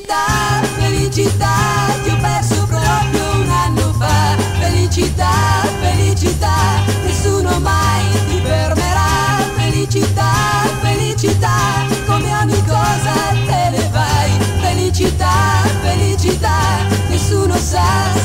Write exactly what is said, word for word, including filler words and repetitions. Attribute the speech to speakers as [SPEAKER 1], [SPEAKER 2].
[SPEAKER 1] Felicità, felicità, ti ho perso proprio un anno fa. Felicità, felicità, nessuno mai ti fermerà. Felicità, felicità, come ogni cosa te ne vai. Felicità, felicità, nessuno sa